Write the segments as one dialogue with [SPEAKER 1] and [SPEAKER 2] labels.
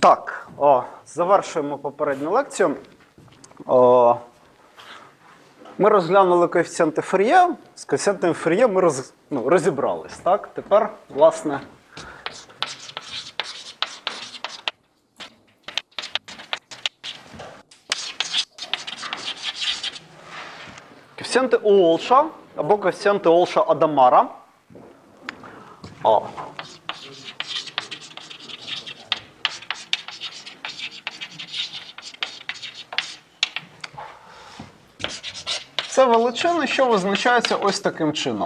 [SPEAKER 1] Так, завершуємо попередню лекцію. Ми розглянули коефіцієнти Фур'є. З коефіцієнтами Фур'є ми розібрались. Так? Тепер, власне, коефіцієнти Уолша або коефіцієнти Уолша-Адамара. Це величини, що визначаються ось таким чином.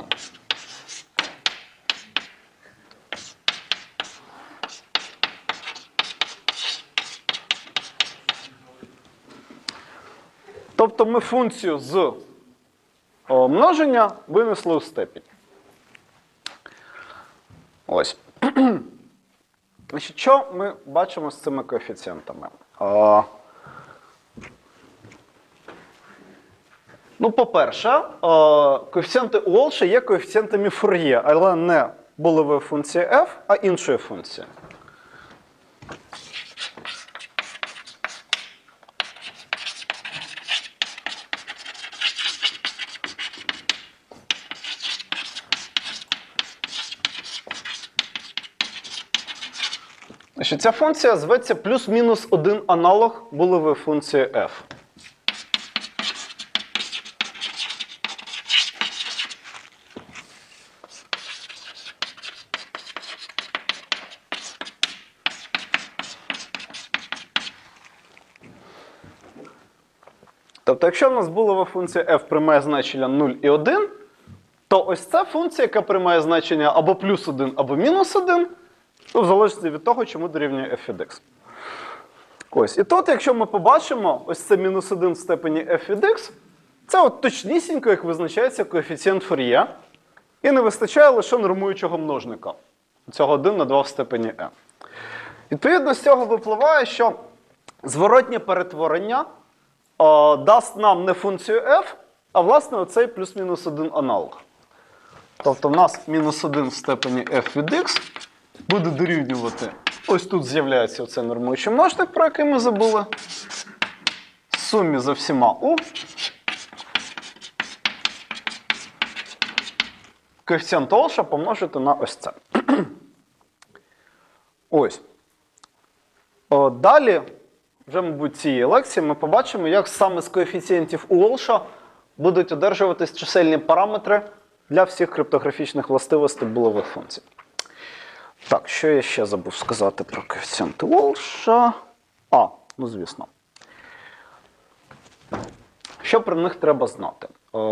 [SPEAKER 1] Тобто ми функцію з множення винесли у степінь. Ось. Значить, що ми бачимо з цими коефіцієнтами? Ну, по-перше, коефіцієнти Уолша є коефіцієнтами Фур'є, але не булевої функції f, а іншої функції. Значить, ця функція зветься плюс-мінус один аналог булевої функції f. Тобто, якщо в нас булева функція f приймає значення 0 і 1, то ось ця функція, яка приймає значення або плюс 1, або мінус 1, в залежності від того, чому дорівнює f від x. Ось. І тут, якщо ми побачимо, ось це мінус 1 в степені f від x, це от точнісінько, як визначається коефіцієнт Фур'є, і не вистачає лише нормуючого множника. Цього 1 на 2 в степені e. Відповідно, з цього випливає, що зворотнє перетворення дасть нам не функцію f, а власне оцей плюс-мінус 1 аналог. Тобто в нас мінус 1 в степені f від x буде дорівнювати, ось тут з'являється оцей нормуючий множник, про який ми забули, сумі за всіма u, коефіцієнт Уолша помножити на ось це. Ось. Далі, вже, мабуть, цієї лекції ми побачимо, як саме з коефіцієнтів Уолша будуть одержуватись чисельні параметри для всіх криптографічних властивостей булевих функцій. Так, що я ще забув сказати про коефіцієнти Уолша? Ну звісно. Що про них треба знати?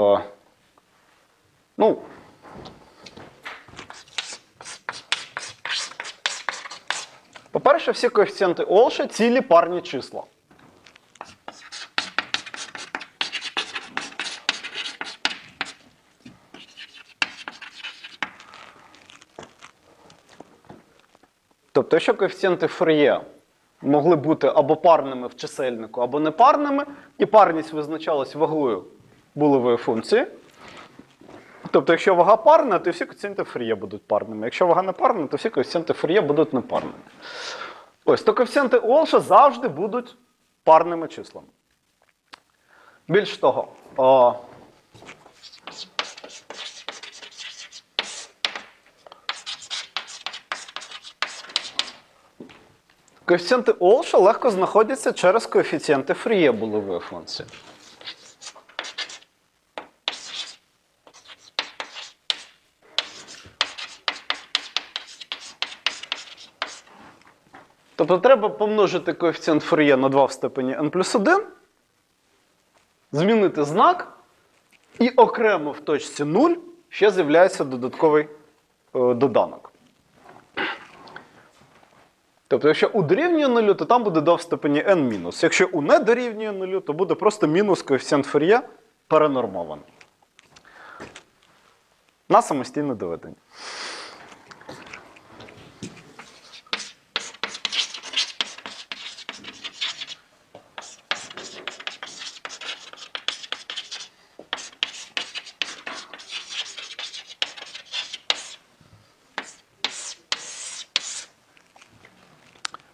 [SPEAKER 1] По-перше, всі коефіцієнти Уолша – цілі парні числа. Тобто, якщо коефіцієнти Фур'є могли бути або парними в чисельнику, або непарними, і парність визначалась вагою булевої функції. Тобто, якщо вага парна, то всі коефіцієнти Фур'є будуть парними. Якщо вага не парна, то всі коефіцієнти Фур'є будуть непарними. Ось, то коефіцієнти Уолша завжди будуть парними числами. Більш того, коефіцієнти Уолша легко знаходяться через коефіцієнти Фур'є булевої функції. Тобто треба помножити коефіцієнт Фур'є на 2 в степені n плюс 1, змінити знак, і окремо в точці 0 ще з'являється додатковий доданок. Тобто, якщо u дорівнює 0, то там буде 2 в степені n мінус. Якщо u не дорівнює 0, то буде просто мінус коефіцієнт Фур'є перенормований. На самостійне доведення.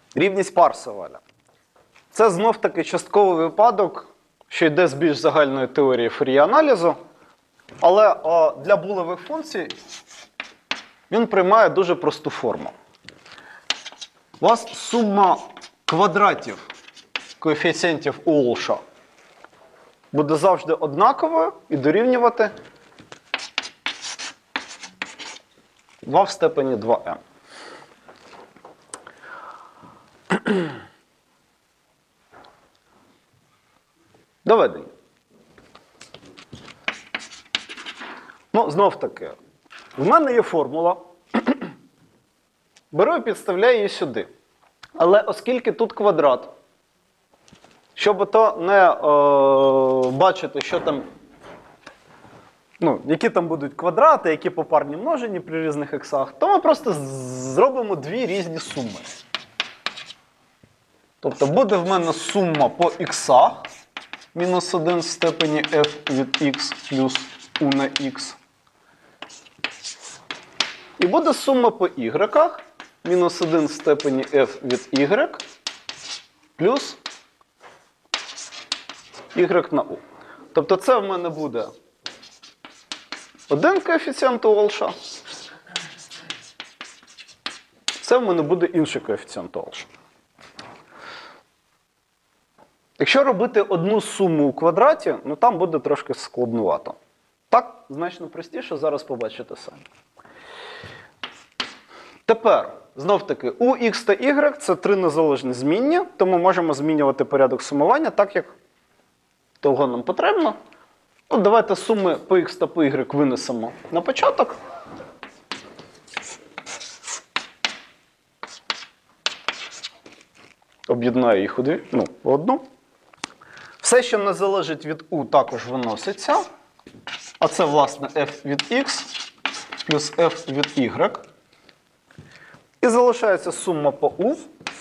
[SPEAKER 1] Рівність Парсеваля. Це знов-таки частковий випадок, що йде з більш загальної теорії Фур'є-аналізу. Але для булевих функцій він приймає дуже просту форму. У вас сума квадратів коефіцієнтів Уолша буде завжди однаковою і дорівнювати 2 в степені 2m. Доведення. Ну, знов-таки, в мене є формула. Беру і підставляю її сюди. Але оскільки тут квадрат, щоб то не бачити, що там, які там будуть квадрати, які попарні множені при різних іксах, то ми просто зробимо дві різні суми. Тобто буде в мене сума по іксах, мінус 1 в степені f від x плюс u на x. І буде сума по ігреках, мінус 1 в степені f від y плюс y на u. Тобто це в мене буде один коефіцієнт Уолша, це в мене буде інший коефіцієнт Уолша. Якщо робити одну суму у квадраті, там буде трошки складнувато. Так, значно простіше, зараз побачите самі. Тепер, знов-таки, у x та y це три незалежні змінні, тому можемо змінювати порядок сумування так, як того нам потрібно. Давайте суми по x та по y винесемо на початок. Об'єднаю їх в одну. Все, що не залежить від u, також виноситься. А це, власне, f від x плюс f від y. І залишається сума по u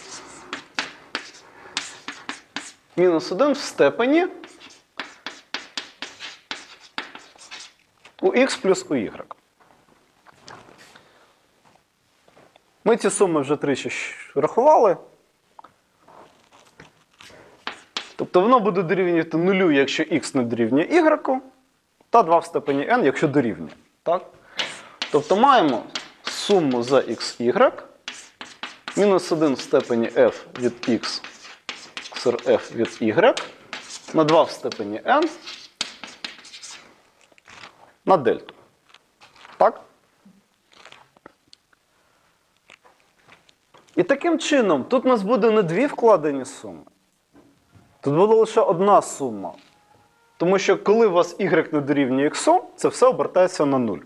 [SPEAKER 1] мінус 1 в степені у x плюс у y. Ми ці суми вже тричі рахували. Тобто воно буде дорівнювати 0, якщо x не дорівнює y, та 2 в степені n, якщо дорівнює. Так? Тобто маємо суму за xy мінус 1 в степені f від x кср f від y на 2 в степені n на дельту. Так? І таким чином, тут у нас буде не дві вкладені суми. Тут буде лише одна сума. Тому що коли у вас y не дорівнює x, це все обертається на 0.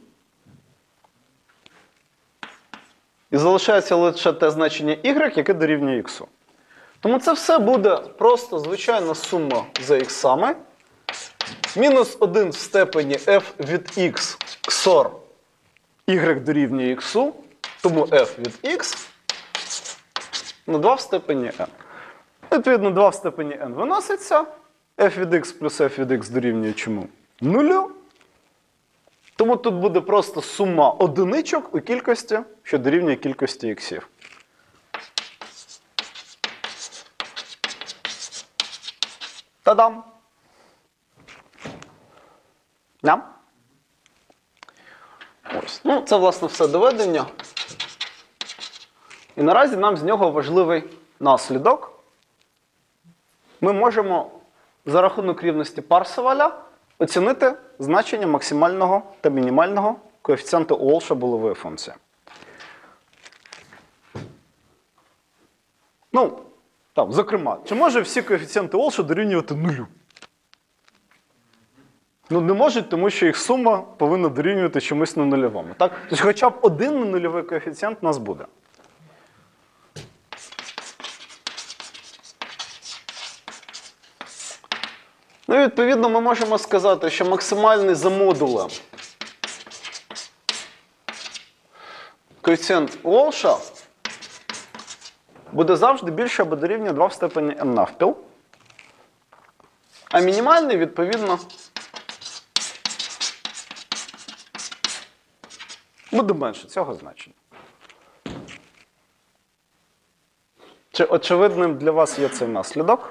[SPEAKER 1] І залишається лише те значення y, яке дорівнює x. Тому це все буде просто звичайна сума за іксами. Мінус 1 в степені f від x ксор y дорівнює x, тому f від x на 2 в степені n. Відповідно, 2 в степені n виноситься. f від x плюс f від x дорівнює чому? 0. Тому тут буде просто сума одиничок у кількості, що дорівнює кількості іксів. Та-дам! Ням? Ось. Це, власне, все доведення. І наразі нам з нього важливий наслідок. Ми можемо за рахунок рівності Парсеваля оцінити значення максимального та мінімального коефіцієнту Уолша булевої функції. Зокрема, чи може всі коефіцієнти Уолша дорівнювати 0? Не можуть, тому що їх сума повинна дорівнювати чомусь на нульовому. Так? Тобто хоча б один ненульовий коефіцієнт у нас буде. І відповідно ми можемо сказати, що максимальний за модулем коефіцієнт Уолша буде завжди більше або дорівнює 2 в степені n навпіл. А мінімальний, відповідно, буде менше цього значення. Чи очевидним для вас є цей наслідок?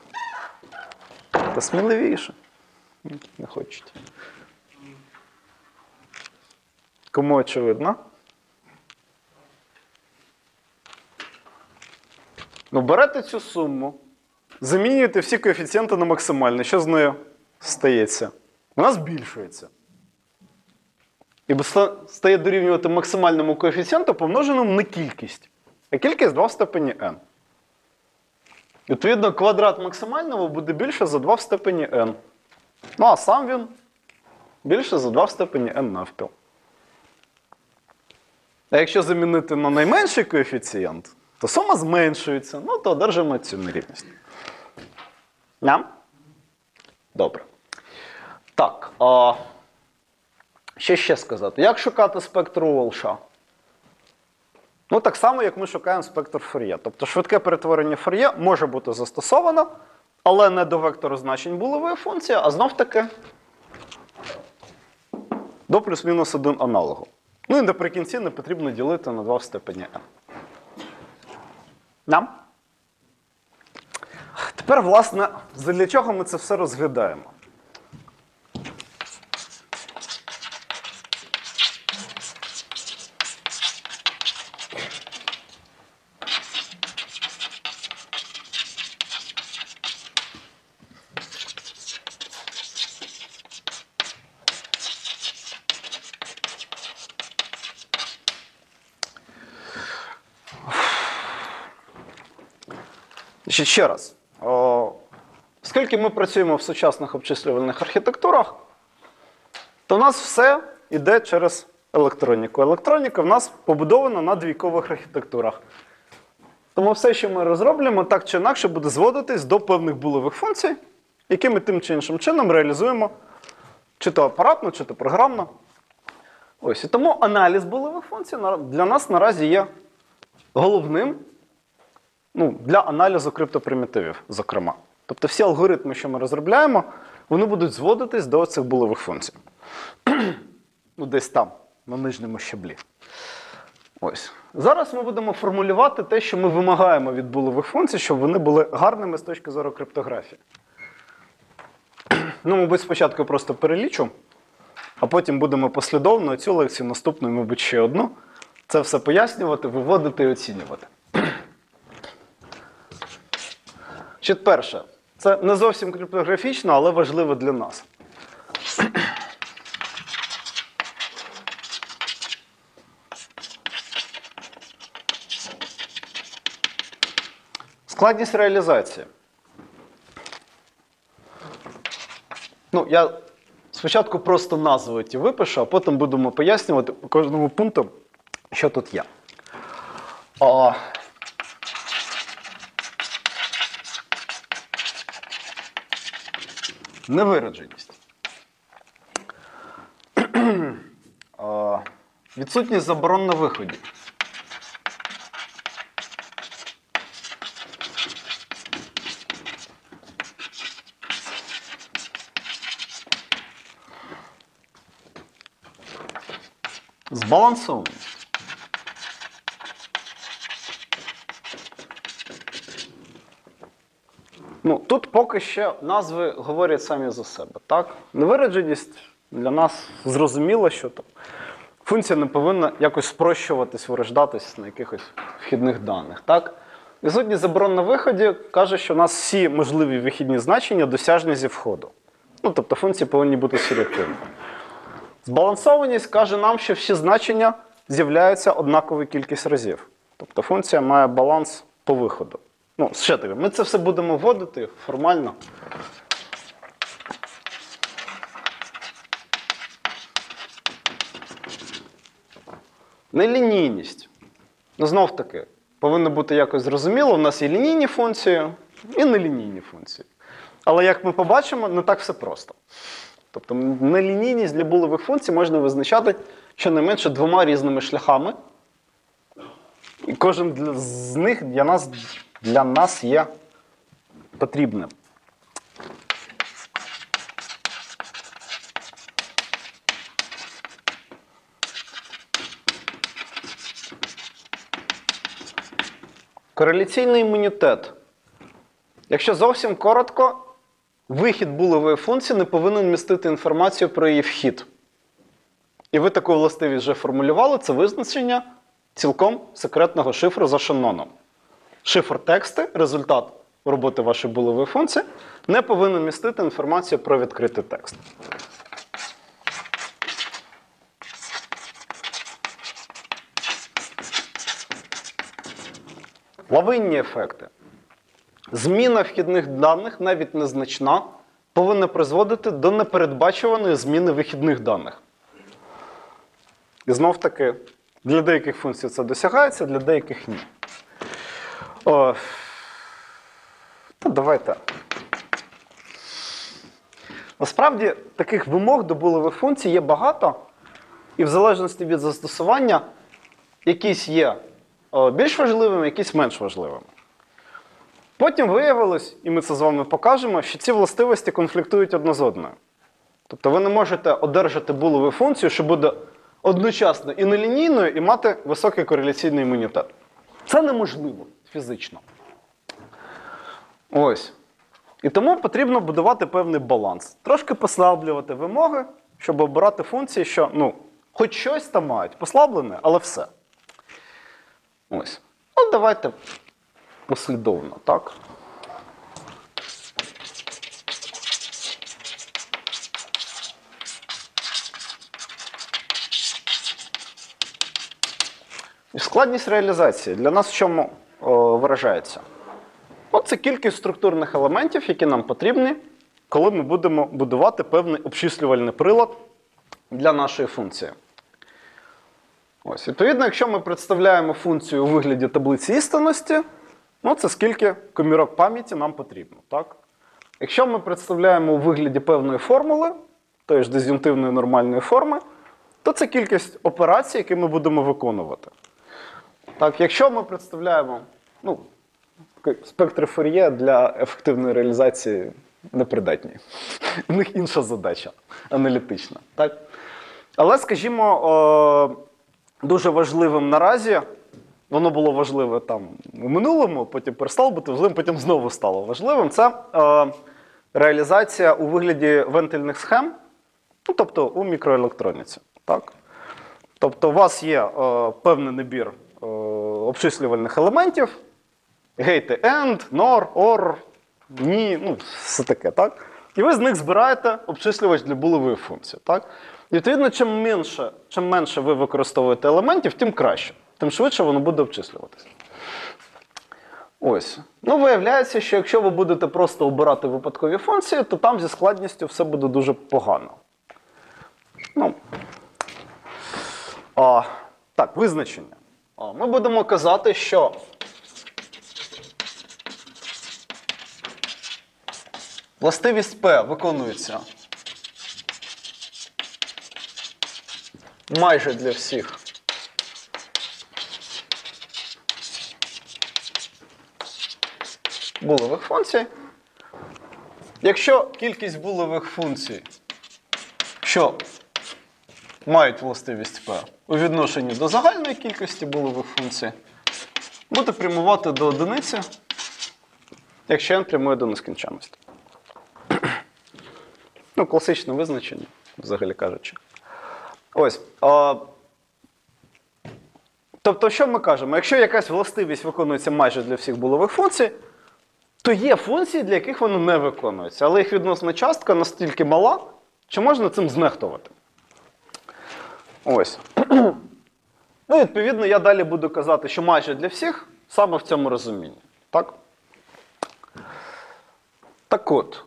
[SPEAKER 1] Та сміливіше. Не хочуть. Кому очевидно? Ну, берете цю суму, замінюєте всі коефіцієнти на максимальний. Що з нею стається? Вона збільшується. І стає дорівнювати максимальному коефіцієнту, помноженому на кількість. А кількість 2 в степені n. Відповідно, квадрат максимального буде більше за 2 в степені n. Ну, а сам він більше за 2 в степені n навпіл. А якщо замінити на найменший коефіцієнт, то сума зменшується, ну, то одержимо цю нерівність. Ням? Добре. Так, ще сказати. Як шукати спектр Уолша? Ну, так само, як ми шукаємо спектр Фур'є. Тобто швидке перетворення Фур'є може бути застосовано, але не до вектору значень булевої функції, а знов-таки до плюс-мінус 1 аналогу. Ну і наприкінці не потрібно ділити на 2 в степені n. Нам? Тепер, власне, для чого ми це все розглядаємо? Ще раз. Оскільки ми працюємо в сучасних обчислювальних архітектурах, то в нас все йде через електроніку. Електроніка в нас побудована на двійкових архітектурах. Тому все, що ми розроблюємо, так чи інакше буде зводитись до певних булевих функцій, які ми тим чи іншим чином реалізуємо чи то апаратно, чи то програмно. Ось. І тому аналіз булевих функцій для нас наразі є головним, для аналізу криптопримітивів, зокрема. Тобто всі алгоритми, що ми розробляємо, вони будуть зводитись до цих булевих функцій. Десь там, на нижньому щаблі. Ось. Зараз ми будемо формулювати те, що ми вимагаємо від булевих функцій, щоб вони були гарними з точки зору криптографії. Мабуть, спочатку просто перелічу, а потім будемо послідовно цю лекцію, наступну, мабуть, ще одну, це все пояснювати, виводити і оцінювати. Перше, це не зовсім криптографічно, але важливо для нас. Складність реалізації. Я спочатку просто назви ті випишу, а потім будемо пояснювати по кожному пункту, що тут є. Невираженість. Відсутність заборон на виході. Збалансованість. Тут поки що назви говорять самі за себе. Так? Невираженість для нас зрозуміло, що функція не повинна якось спрощуватись, вирождатись на якихось вхідних даних. Так? Відсутність заборон на виході каже, що у нас всі можливі вихідні значення досяжні зі входу. Тобто функції повинні бути селективними. Збалансованість каже нам, що всі значення з'являються однакову кількість разів. Тобто функція має баланс по виходу. Ще таке, ми це все будемо вводити формально. Нелінійність. Знов таки, повинно бути якось зрозуміло, у нас є лінійні функції і нелінійні функції. Але, як ми побачимо, не так все просто. Тобто нелінійність для булевих функцій можна визначати щонайменше 2 різними шляхами. І кожен з них для нас є потрібним. Кореляційний імунітет. Якщо зовсім коротко, вихід булевої функції не повинен містити інформацію про її вхід. І ви таку властивість вже формулювали, це визначення цілком секретного шифру за шаноном. Шифр тексти, результат роботи вашої булевої функції, не повинен містити інформацію про відкритий текст. Лавинні ефекти. Зміна вхідних даних, навіть незначна, повинна призводити до непередбачуваної зміни вихідних даних. І знов-таки, для деяких функцій це досягається, для деяких ні. Давайте. Насправді, таких вимог до булевих функцій є багато, і в залежності від застосування, якісь є більш важливими, якісь менш важливими. Потім виявилось, і ми це з вами покажемо, що ці властивості конфліктують одна з одною. Тобто ви не можете одержати булеву функцію, що буде одночасно і нелінійною, і мати високий кореляційний імунітет. Це неможливо фізично. Ось. І тому потрібно будувати певний баланс. Трошки послаблювати вимоги, щоб обирати функції, що, хоч щось там мають. Послаблене, але все. Ось. Давайте послідовно, так? І складність реалізації для нас в чому виражається? Це кількість структурних елементів, які нам потрібні, коли ми будемо будувати певний обчислювальний прилад для нашої функції. Ось, відповідно, якщо ми представляємо функцію у вигляді таблиці істинності, це скільки комірок пам'яті нам потрібно. Так? Якщо ми представляємо у вигляді певної формули, тої ж диз'юнктивної нормальної форми, то це кількість операцій, які ми будемо виконувати. Так, якщо ми представляємо, спектри Фур'є для ефективної реалізації непридатні. У них інша задача, аналітична. Так? Але, скажімо, дуже важливим наразі, воно було важливе там у минулому, потім перестало бути важливим, потім знову стало важливим, це реалізація у вигляді вентильних схем, тобто у мікроелектроніці. Так? Тобто у вас є певний набір обчислювальних елементів, гейти AND, NOR, OR, ні, все таке, так? І ви з них збираєте обчислювач для булевої функції, так? І, відповідно, чим менше ви використовуєте елементів, тим краще. Тим швидше воно буде обчислюватися. Ось. Виявляється, що якщо ви будете просто обирати випадкові функції, то там зі складністю все буде дуже погано. Так, визначення. Ми будемо казати, що властивість P виконується майже для всіх булевих функцій. Якщо кількість булевих функцій, що мають властивість P у відношенні до загальної кількості булевих функцій, буде прямувати до одиниці, якщо n прямує до нескінченності. Класичне визначення, взагалі кажучи. Ось. Тобто, що ми кажемо? Якщо якась властивість виконується майже для всіх булевих функцій, то є функції, для яких воно не виконується. Але їх відносна частка настільки мала, що можна цим знехтувати. Ось. Відповідно, я далі буду казати, що майже для всіх саме в цьому розумінні. Так? Так от.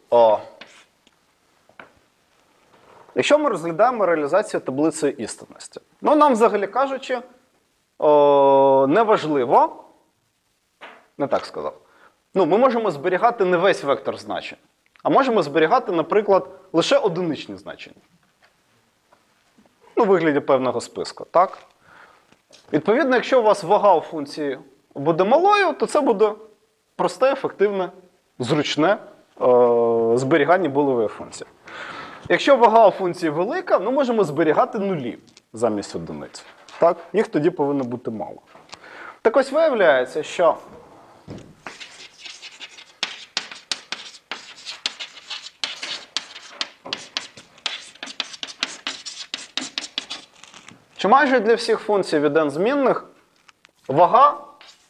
[SPEAKER 1] Якщо ми розглядаємо реалізацію таблиці істинності, нам, взагалі кажучи, неважливо, не так сказав, ми можемо зберігати не весь вектор значень, а можемо зберігати, наприклад, лише одиничні значення. У вигляді певного списку, так? Відповідно, якщо у вас вага у функції буде малою, то це буде просте, ефективне, зручне зберігання булевої функції. Якщо вага у функції велика, ми можемо зберігати нулі замість одиниць. Так? Їх тоді повинно бути мало. Так ось виявляється, що що майже для всіх функцій від n змінних вага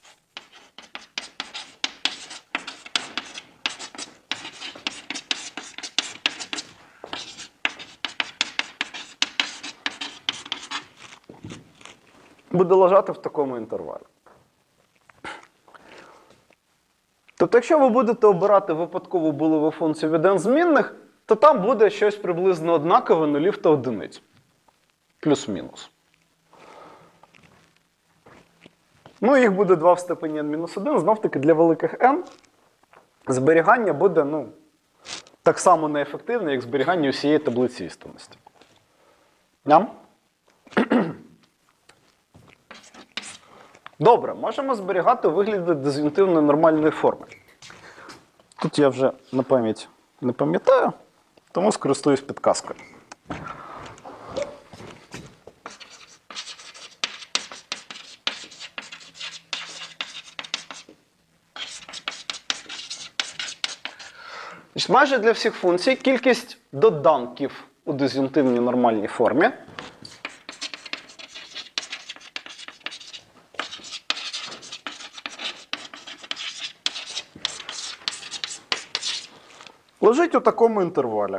[SPEAKER 1] буде лежати в такому інтервалі. Тобто, якщо ви будете обирати випадкову булеву функцію від n змінних, то там буде щось приблизно однакове нулів та одиниць. Плюс-мінус. Ну, їх буде 2 в степені n-1. Знов-таки для великих n зберігання буде, ну, так само неефективне, як зберігання усієї таблиці істинності. Добре, можемо зберігати у вигляді диз'юнктивної нормальної форми. Тут я вже на пам'ять не пам'ятаю, тому скористуюсь підказкою. Майже для всіх функцій кількість доданків у диз'юнктивній нормальній формі лежить у такому інтервалі.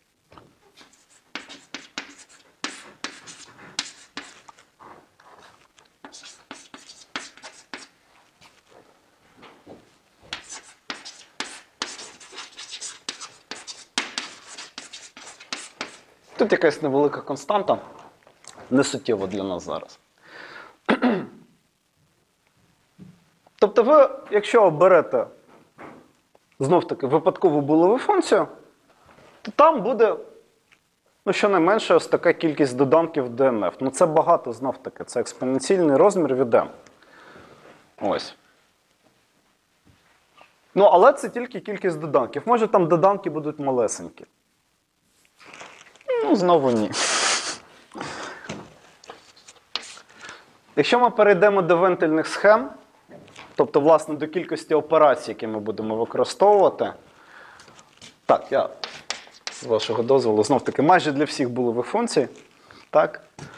[SPEAKER 1] Тут якась невелика константа, не суттєво для нас зараз. Тобто ви, якщо оберете знов-таки випадкову булеву функцію, то там буде, ну, щонайменше ось така кількість доданків dnf. Ну це багато знов-таки, це експоненційний розмір від m. Ось. Ну, але це тільки кількість доданків. Може там доданки будуть малесенькі. Ну, знову ні. Якщо ми перейдемо до вентильних схем, тобто, власне, до кількості операцій, які ми будемо використовувати. Так, я, з вашого дозволу, знов-таки, майже для всіх булевих функцій. Так.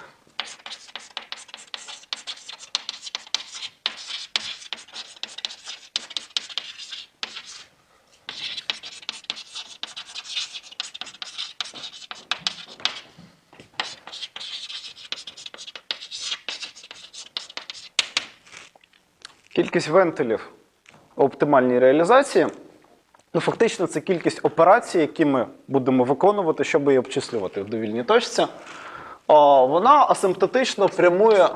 [SPEAKER 1] Кількість вентилів у оптимальній реалізації, ну, фактично, це кількість операцій, які ми будемо виконувати, щоб її обчислювати в довільній точці. Вона асимптотично прямує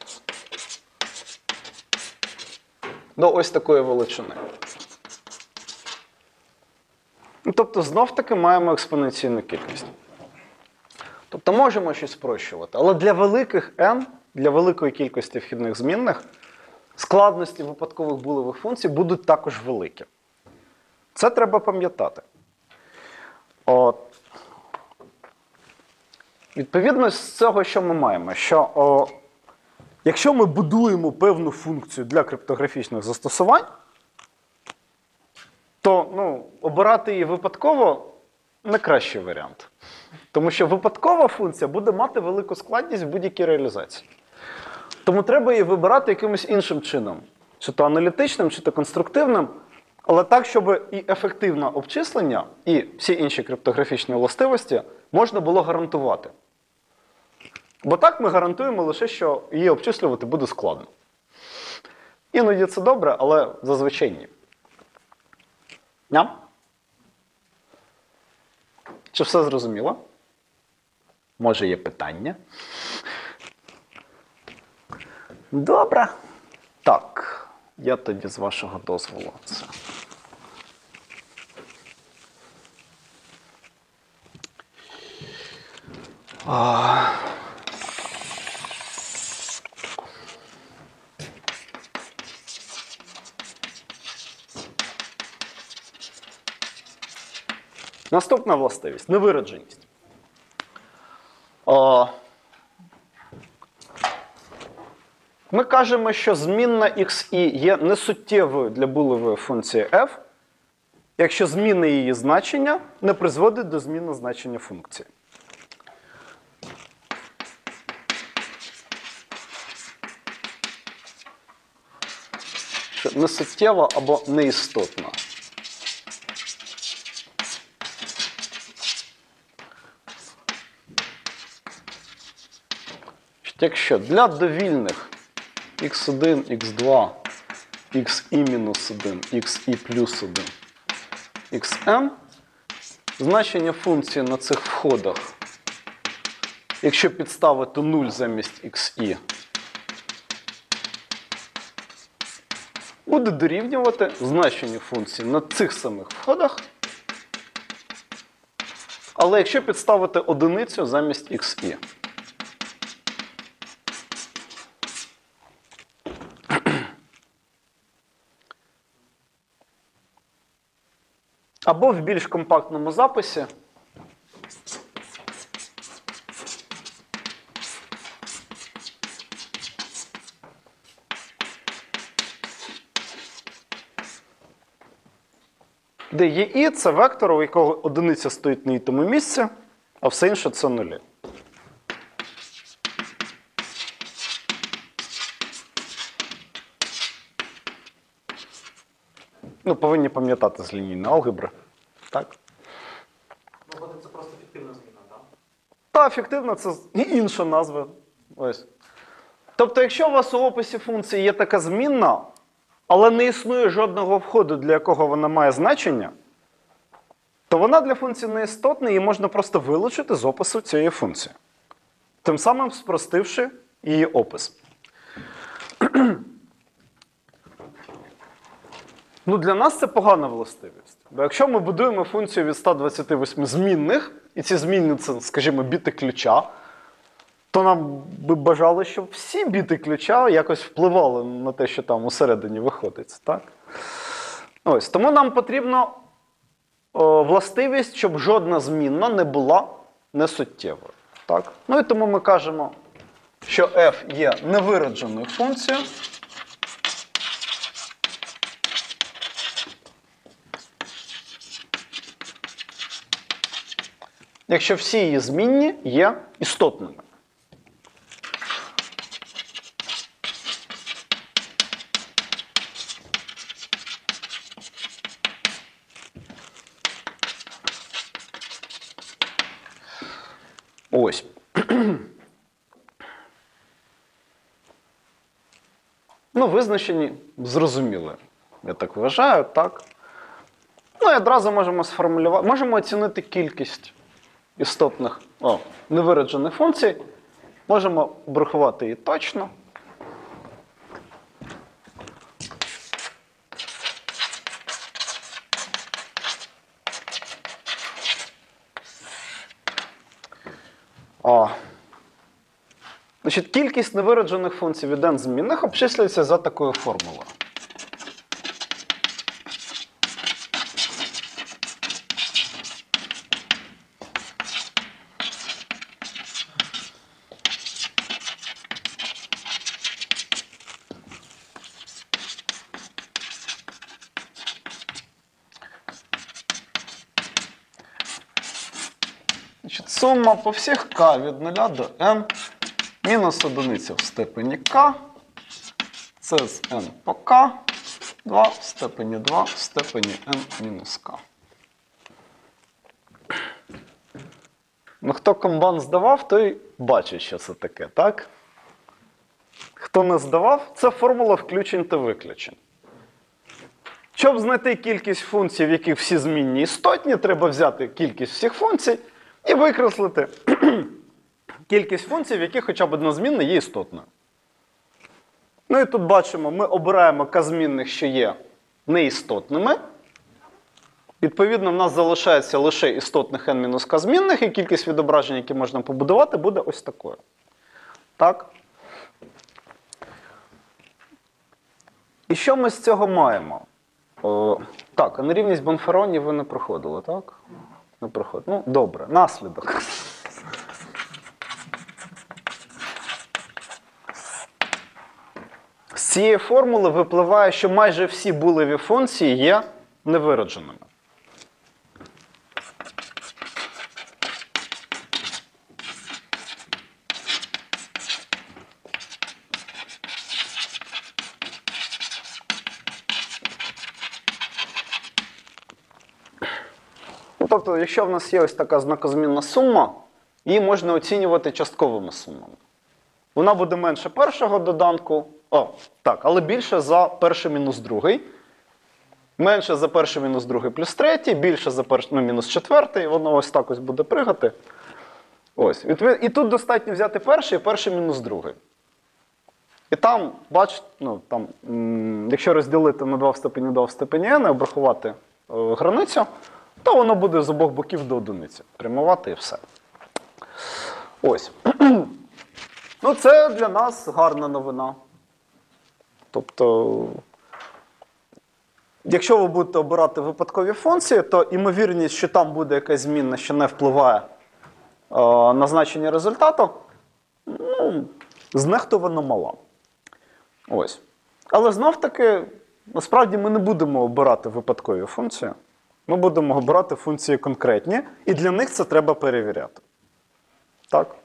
[SPEAKER 1] до ось такої величини. Тобто, знов-таки маємо експоненційну кількість. Тобто, можемо щось спрощувати. Але для великих n, для великої кількості вхідних змінних, складності випадкових булевих функцій будуть також великі. Це треба пам'ятати. Відповідно з цього, що ми маємо? Що якщо ми будуємо певну функцію для криптографічних застосувань, то, ну, обирати її випадково не кращий варіант. Тому що випадкова функція буде мати велику складність в будь-якій реалізації. Тому треба її вибирати якимось іншим чином. Чи то аналітичним, чи то конструктивним. Але так, щоб і ефективне обчислення, і всі інші криптографічні властивості можна було гарантувати. Бо так ми гарантуємо лише, що її обчислювати буде складно. Іноді це добре, але зазвичай ні. Ня? Чи все зрозуміло? Може, є питання? Добре. Так, я тоді з вашого дозволу це. Наступна властивість – невирадженість. Ми кажемо, що змінна xi є несуттєвою для булевої функції f, якщо зміна її значення не призводить до зміни значення функції. несуттєва або неістотна. Якщо для довільних x1, x2, xi-1, xi+1, xn, значення функції на цих входах, якщо підставити 0 замість xi, буде дорівнювати значенню функції на цих самих входах, але якщо підставити одиницю замість xi. Або в більш компактному записі де є і, це вектор, у якого одиниця стоїть на ітому місці, а все інше це нулі. Ну, повинні пам'ятати з лінійної алгебри. Так?
[SPEAKER 2] Виходить, це просто фіктивна зміна, так?
[SPEAKER 1] Та, фіктивна – це інша назва. Ось. Тобто, якщо у вас у описі функції є така змінна, але не існує жодного входу, для якого вона має значення, то вона для функції неістотна, і можна просто вилучити з опису цієї функції. Тим самим спростивши її опис. Ну, для нас це погана властивість. Бо якщо ми будуємо функцію від 128 змінних, і ці змінні – це, скажімо, біти ключа, то нам би бажали, щоб всі біти ключа якось впливали на те, що там усередині виходить. Так? Ось, тому нам потрібно властивість, щоб жодна змінна не була несуттєвою. Так? Ну і тому ми кажемо, що f є невиродженою функцією, якщо всі її змінні є істотними. Ось. Ну, визначені зрозуміли, я так вважаю, так. Ну, і одразу можемо сформулювати, можемо оцінити кількість істотних, невироджених функцій. Можемо обрахувати її точно. Значить, кількість невироджених функцій від n змінних обчислюється за такою формулою. Значить, сума по всіх k від 0 до n мінус одиниця в степені k, це з n по k, 2 в степені 2 в степені n мінус k. Ну, хто комбан здавав, той бачить, що це таке, так? Хто не здавав, це формула включень та виключень. Щоб знайти кількість функцій, в яких всі змінні істотні, треба взяти кількість всіх функцій і викреслити кількість функцій, в яких хоча б одна змінна є істотною. Ну і тут бачимо, ми обираємо k змінних, що є неістотними. Відповідно, в нас залишається лише істотних n-k змінних, і кількість відображень, які можна побудувати, буде ось такою. Так? І що ми з цього маємо? Так, а нерівність Бонфероні ви не проходили, так? Не проходили. Ну, добре. Наслідок. З цієї формули випливає, що майже всі булеві функції є невиродженими. тобто, якщо в нас є ось така знакозмінна сума, її можна оцінювати частковими сумами. Вона буде менше першого доданку, але більше за перший мінус другий. Менше за перший мінус другий плюс третій, більше за перший мінус четвертий, воно ось так ось буде пригати. Ось. І тут достатньо взяти перший і перший мінус другий. І там, бачите, якщо розділити на 2 в степені 2 в степені n і обрахувати границю, то воно буде з обох боків до одиниці. Прямувати і все. Ось. Це для нас гарна новина. Тобто, якщо ви будете обирати випадкові функції, то ймовірність, що там буде якась змінна, що не впливає на значення результату, знехтувано мала. Ось. Але знов-таки, насправді ми не будемо обирати випадкові функції. Ми будемо обирати функції конкретні, і для них це треба перевіряти. Так?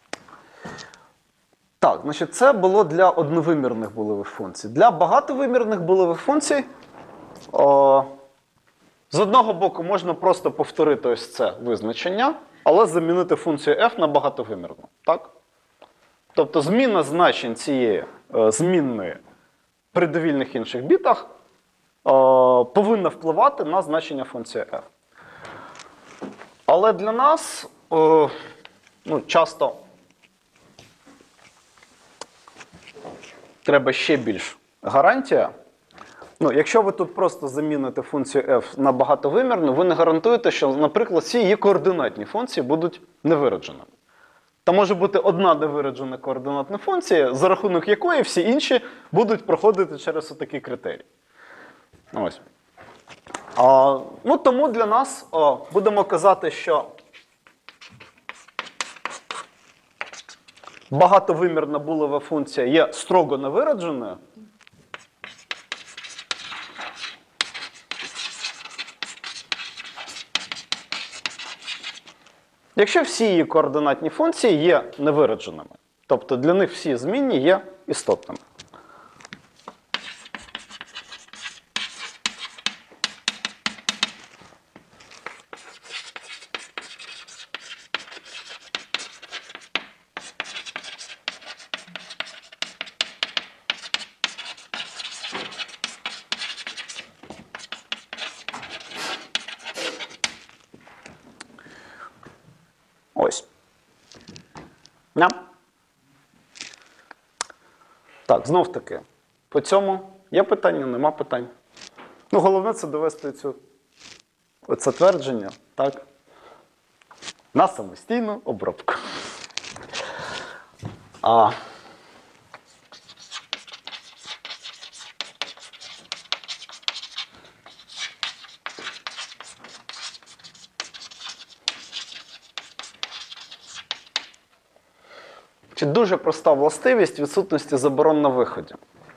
[SPEAKER 1] Так, значить, це було для одновимірних булевих функцій. Для багатовимірних булевих функцій з одного боку можна просто повторити ось це визначення, але замінити функцію f на багатовимірну. Так? Тобто зміна значень цієї змінної при довільних інших бітах повинна впливати на значення функції f. Але для нас часто треба ще більш гарантія. Якщо ви тут просто заміните функцію f на багатовимірну, ви не гарантуєте, що, наприклад, всі її координатні функції будуть невираженими. Та може бути одна невиражена координатна функція, за рахунок якої всі інші будуть проходити через отакий критерій. Ось. Тому для нас будемо казати, що багатовимірна булева функція є строго невираженою. Якщо всі її координатні функції є невираженими. Тобто для них всі змінні є істотними. Ось. Так, знов таки, по цьому є питання, нема питань. Головне це довести це твердження, так, на самостійну обробку. Дуже проста властивість відсутності заборон на виході.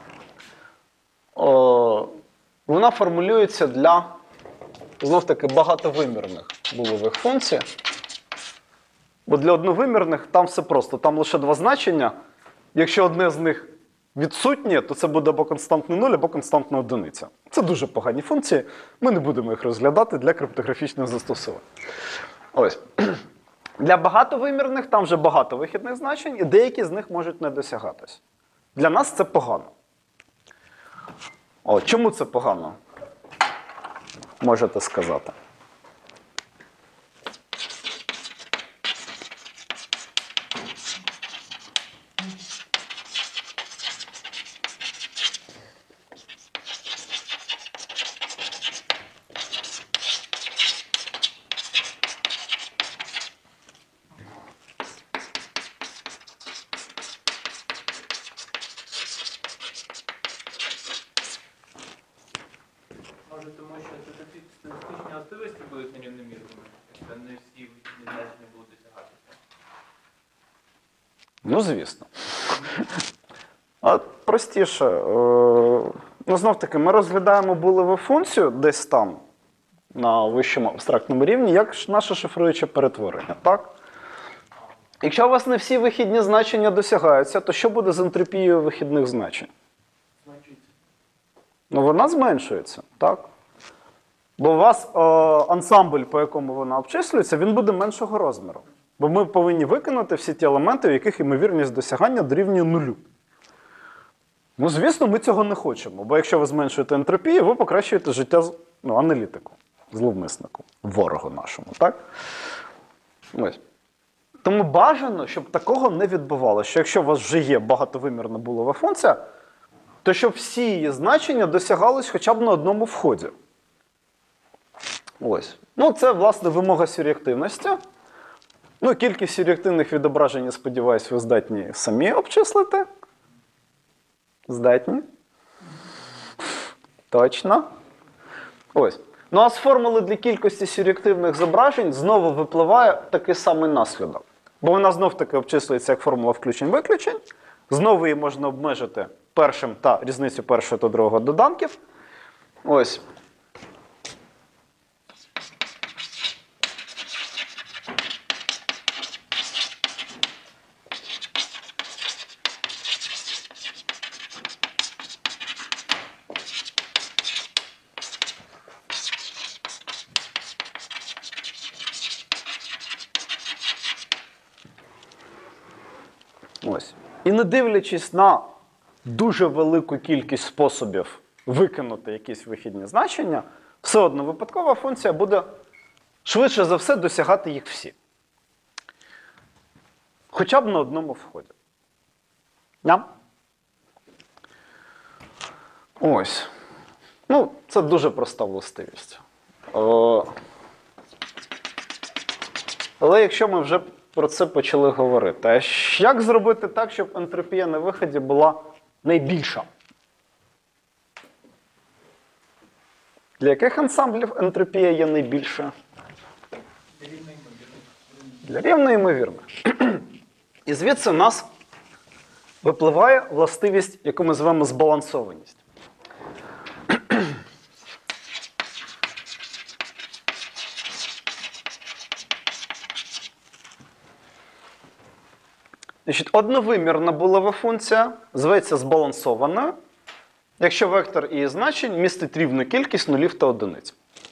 [SPEAKER 1] Вона формулюється для, знов-таки, багатовимірних булевих функцій. Бо для одновимірних там все просто. Там лише два значення. Якщо одне з них відсутнє, то це буде або константна 0, або константна одиниця. Це дуже погані функції. Ми не будемо їх розглядати для криптографічних застосувань. Ось. Для багатовимірних там вже багато вихідних значень, і деякі з них можуть не досягатись. Для нас це погано. Чому це погано? Можете сказати.
[SPEAKER 2] Може, тому що статистичні властивості будуть нерівномірними, якщо не всі вихідні значення будуть досягатися.
[SPEAKER 1] Звісно. Простіше. Знов-таки, ми розглядаємо булеву функцію десь там, на вищому абстрактному рівні, як наше шифруюче перетворення. Так? Якщо у вас не всі вихідні значення досягаються, то що буде з ентропією вихідних значень? Вона зменшується, так? Бо у вас ансамбль, по якому вона обчислюється, він буде меншого розміру. Бо ми повинні виконати всі ті елементи, в яких ймовірність досягання дорівнює нулю. Ну, звісно, ми цього не хочемо, бо якщо ви зменшуєте ентропію, ви покращуєте життя аналітику, зловмиснику, ворогу нашому, так? Ось. Тому бажано, щоб такого не відбувалося, що якщо у вас вже є багатовимірна булова функція, то щоб всі її значення досягались хоча б на одному вході. Ось. Ну, це, власне, вимога сюрреактивності. Ну, кількість сюрреактивних відображень, я сподіваюся, ви здатні самі обчислити. Здатні? Точно. Ось. Ну, а з формули для кількості сюрреактивних зображень знову випливає такий самий наслідок. Бо вона знов-таки обчислюється як формула включень-виключень. Знову її можна обмежити першим та різницю першого та другого доданків. Ось. Ось. І не дивлячись на дуже велику кількість способів викинути якісь вихідні значення, все одно випадкова функція буде швидше за все досягати їх всі. Хоча б на одному вході. Ось. Ну, це дуже проста властивість. Але якщо ми вже про це почали говорити, а як зробити так, щоб ентропія на виході була найбільша? Для яких ансамблів ентропія є найбільша? Для рівноімовірних. І звідси у нас випливає властивість, яку ми звемо збалансованість. Значить, одновимірна булава функція зветься збалансованою, якщо вектор її значень містить рівну кількість нулів та одиниць.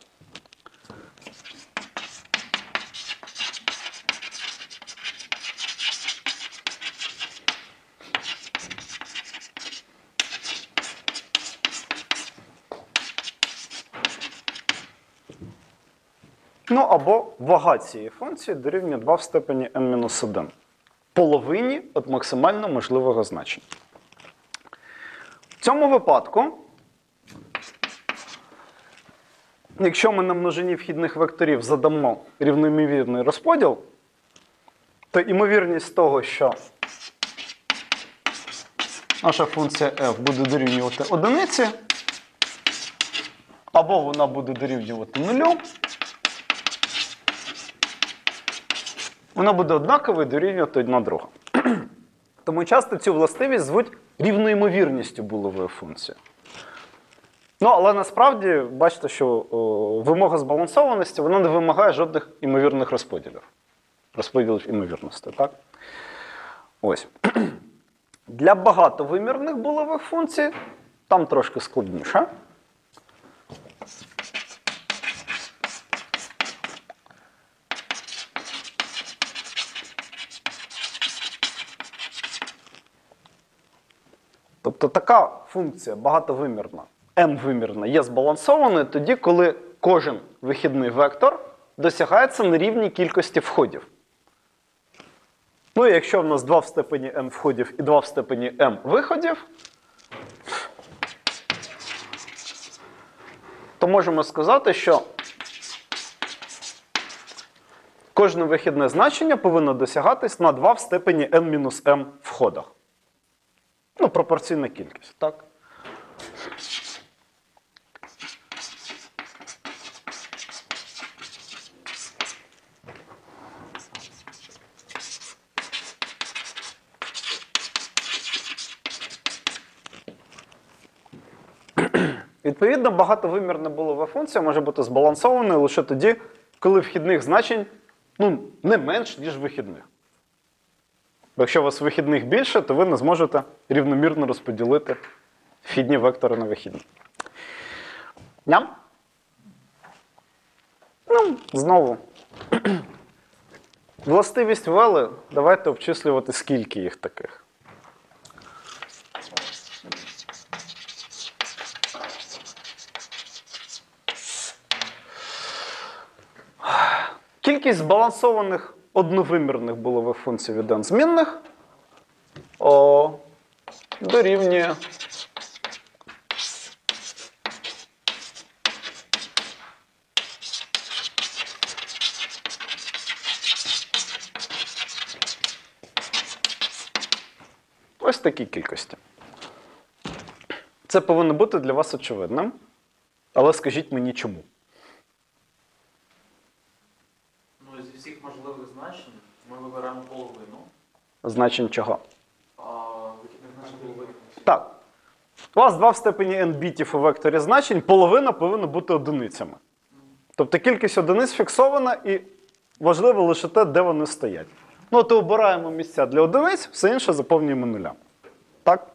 [SPEAKER 1] Ну або вага цієї функції дорівнює 2 в степені n-1. Половині від максимально можливого значення. В цьому випадку, якщо ми на множині вхідних векторів задамо рівноімовірний розподіл, то ймовірність того, що наша функція f буде дорівнювати одиниці, або вона буде дорівнювати нулю, вона буде однаковою і дорівнювати одна друга. Тому часто цю властивість звуть рівноімовірністю булової функції. Ну, але насправді, бачите, що вимога збалансованості, вона не вимагає жодних імовірних розподілів. Розподілів імовірності, так? Ось. Для багатовимірних булових функцій там трошки складніше. Тобто така функція багатовимірна, m-вимірна, є збалансованою тоді, коли кожен вихідний вектор досягається на рівній кількості входів. Ну і якщо в нас 2 в степені m входів і 2 в степені m виходів, то можемо сказати, що кожне вихідне значення повинно досягатись на 2 в степені n-m входах. Ну, пропорційна кількість, так? Відповідно, багатовимірна булова функція може бути збалансованою лише тоді, коли вхідних значень не менш, ніж вихідних. Бо якщо у вас вихідних більше, то ви не зможете рівномірно розподілити вхідні вектори на вихідні. Ну, знову. Властивість ввели, давайте обчислювати, скільки їх таких. Кількість збалансованих одновимірних булових функцій від n змінних дорівнює ось такій кількості. Це повинно бути для вас очевидним, але скажіть мені чому.
[SPEAKER 2] Ну, зі всіх можливих значень ми вибираємо половину.
[SPEAKER 1] Значень чого?
[SPEAKER 2] Вихідних значень половини.
[SPEAKER 1] Так. У вас 2 в степені n бітів у векторі значень, половина повинна бути одиницями. Тобто кількість одиниць фіксована і важливо лише те, де вони стоять. Ну, то обираємо місця для одиниць, все інше заповнюємо нулями. Так?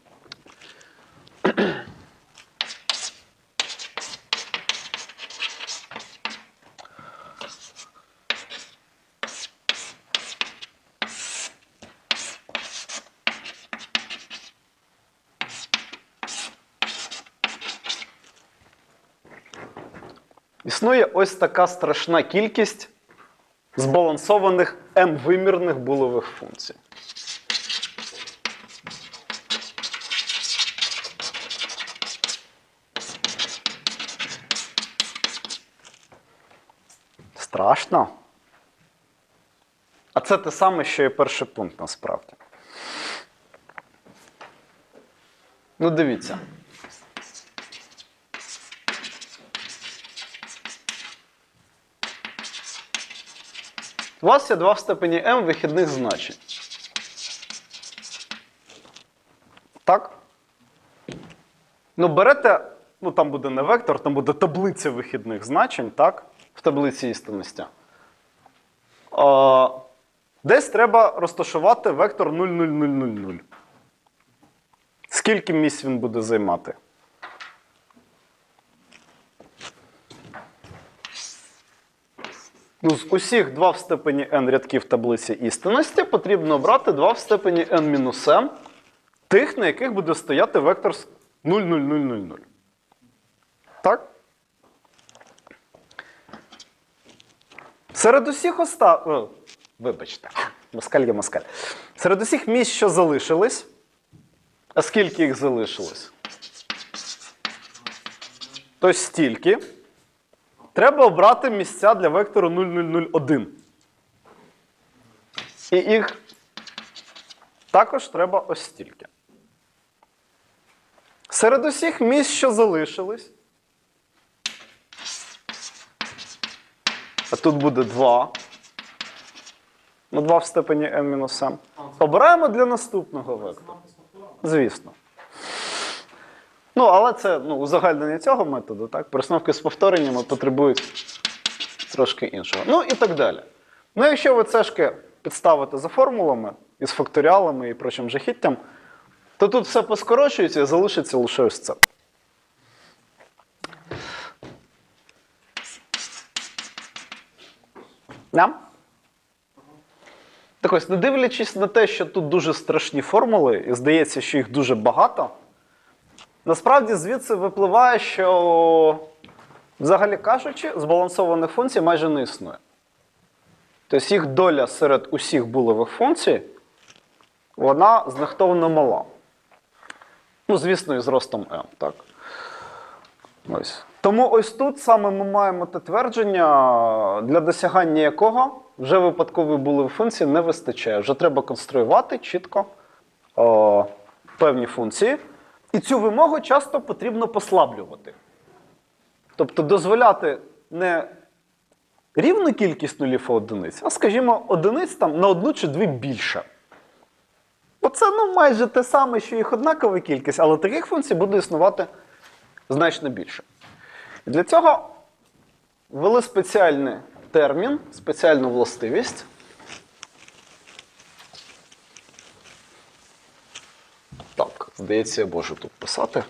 [SPEAKER 1] Існує ось така страшна кількість збалансованих n-вимірних булових функцій. Страшно. А це те саме, що і перший пункт насправді. Ну, дивіться. У вас є 2 в степені m вихідних значень. Так? Ну, берете, ну там буде не вектор, там буде таблиця вихідних значень, так? В таблиці істинності. Десь треба розташувати вектор 0, 0, 0, 0, 0. Скільки місць він буде займати? Ну, з усіх 2 в степені n рядків таблиці істинності потрібно обрати 2 в степені n-m, тих, на яких буде стояти вектор 0, 0, 0, 0, 0. Так? Серед усіх вибачте, москаль є москаль. Серед усіх місць, що залишились, а скільки їх залишилось? Тобто стільки. Треба обрати місця для вектору 0, 0, 0, 1. І їх також треба ось стільки. Серед усіх місць, що залишились, а тут буде 2. Ну, 2 в степені n-m. Обираємо для наступного вектору. Звісно. Ну, але це узагальнення цього методу, так? Перестановки з повтореннями потребують трошки іншого. Ну і так далі. Ну, якщо ви цешки підставите за формулами, із факторіалами і прочим жахіттям, то тут все поскорочується і залишиться лише ось це. Да? Так ось, не дивлячись на те, що тут дуже страшні формули, і здається, що їх дуже багато, насправді звідси випливає, що, взагалі кажучи, збалансованих функцій майже не існує. Тобто їх доля серед усіх булевих функцій, вона знехтовно мала. Ну, звісно, із ростом m, так? Ось. Тому ось тут саме ми маємо те твердження, для досягання якого вже випадкової булевої функції не вистачає. Вже треба конструювати чітко певні функції. І цю вимогу часто потрібно послаблювати. Тобто дозволяти не рівну кількість нулів і одиниць, а, скажімо, одиниць там на 1 чи 2 більше. Оце майже те саме, що їх однакова кількість, але таких функцій буде існувати значно більше. І для цього ввели спеціальний термін, спеціальну властивість. Так, здається, я можу тут писати.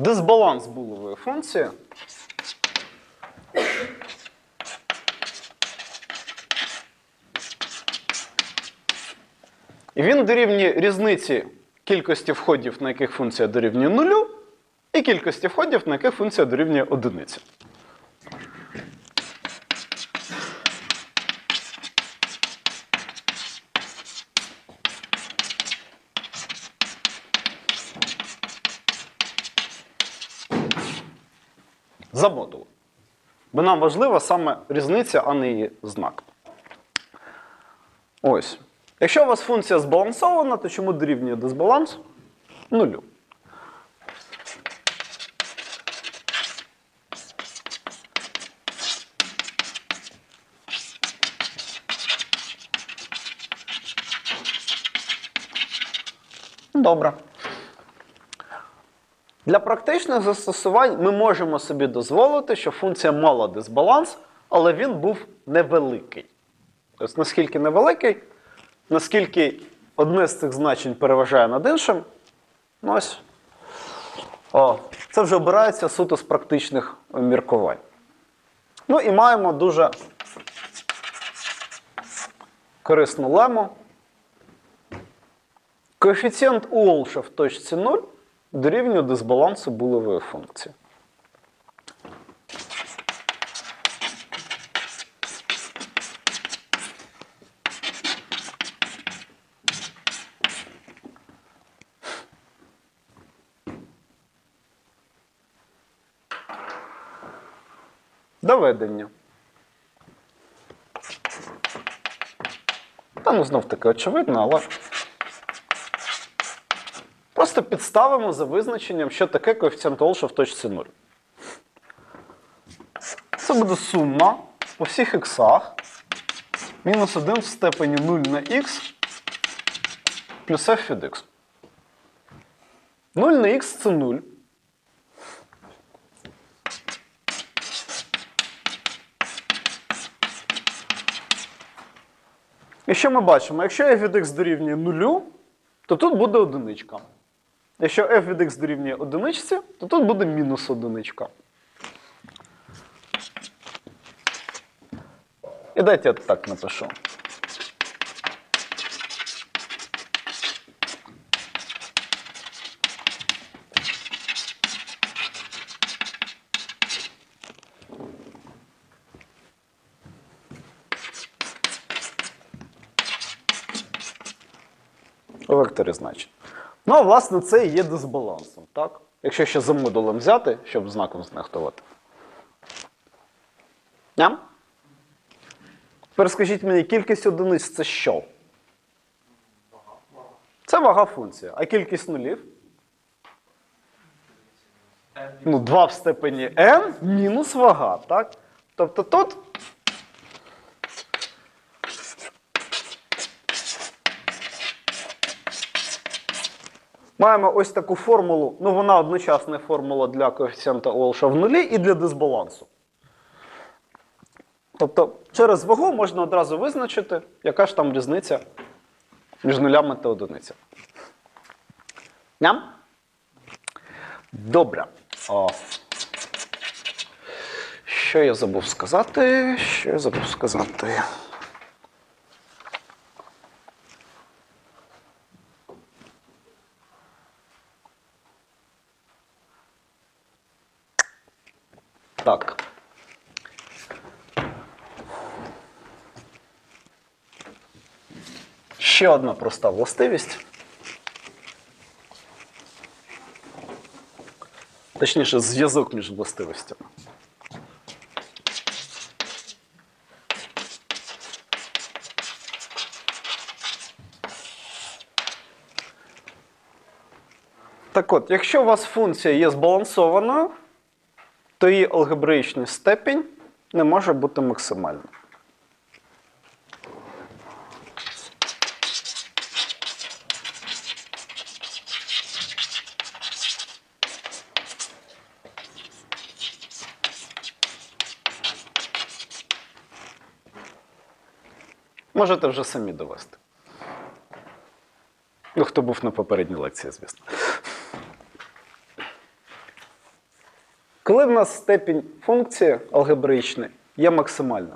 [SPEAKER 1] дисбаланс булової функції і він дорівнює різниці кількості входів, на яких функція дорівнює нулю, і кількості входів, на яких функція дорівнює одиниці. За модулем. Бо нам важлива саме різниця, а не її знак. Ось. Якщо у вас функція збалансована, то чому дорівнює дисбаланс? Нулю. Добре. Для практичних застосувань ми можемо собі дозволити, що функція мала дисбаланс, але він був невеликий. Тобто, наскільки невеликий, наскільки одне з цих значень переважає над іншим, ось. Це вже обирається суто з практичних міркувань. Ну і маємо дуже корисну лему. Коефіцієнт Уолша в точці 0 дорівнює дисбалансу булевої функції. Доведення. Та ну знов-таки очевидно, але просто підставимо за визначенням, що таке коефіцієнт Уолша в точці 0. Це буде сума по всіх іксах мінус 1 в степені 0 на х плюс f від x. 0 на х – це 0. І що ми бачимо? Якщо f від x дорівнює 0, то тут буде одиничка. Якщо f від x дорівнює одиничці, то тут буде мінус одиничка. І дайте я так напишу. У векторі значень. Ну, а власне, це і є дисбалансом, так? Якщо ще за модулем взяти, щоб знаком знехтувати. Ням? Тепер скажіть мені, кількість одиниць – це що? Це вага функції. А кількість нулів? Ну, 2 в степені n мінус вага, так? Тобто тут маємо ось таку формулу, ну вона одночасна формула для коефіцієнта Уолша в нулі і для дисбалансу. Тобто через вагу можна одразу визначити, яка ж там різниця між нулями та одиницями. Ням? Добре. Що я забув сказати? Так. Ще одна проста властивість. Точніше, зв'язок між властивостями. Так от, якщо у вас функція є збалансованою, то її алгебраїчний степінь не може бути максимальним. Можете вже самі довести. Ну, хто був на попередній лекції, звісно. Коли в нас степінь функції алгебраїчної є максимальна?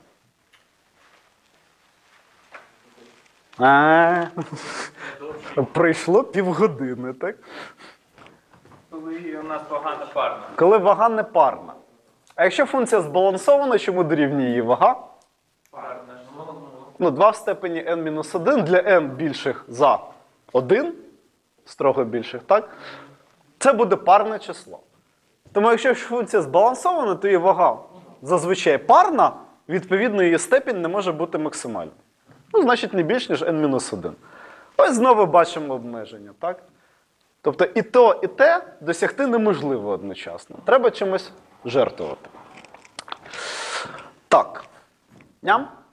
[SPEAKER 1] Пройшло півгодини, так?
[SPEAKER 2] Коли у нас погана парна.
[SPEAKER 1] Коли вага не парна. А якщо функція збалансована, чому дорівнює її вага?
[SPEAKER 2] Парна.
[SPEAKER 1] Ну, 2 в степені n-1 для n більших за 1, строго більших, так? Це буде парне число. Тому якщо функція збалансована, то її вага зазвичай парна, відповідно, її степінь не може бути максимальною. Ну, значить, не більш, ніж n-1. Ось знову бачимо обмеження, так? Тобто і то, і те досягти неможливо одночасно. Треба чимось жертвувати. Так. Ням?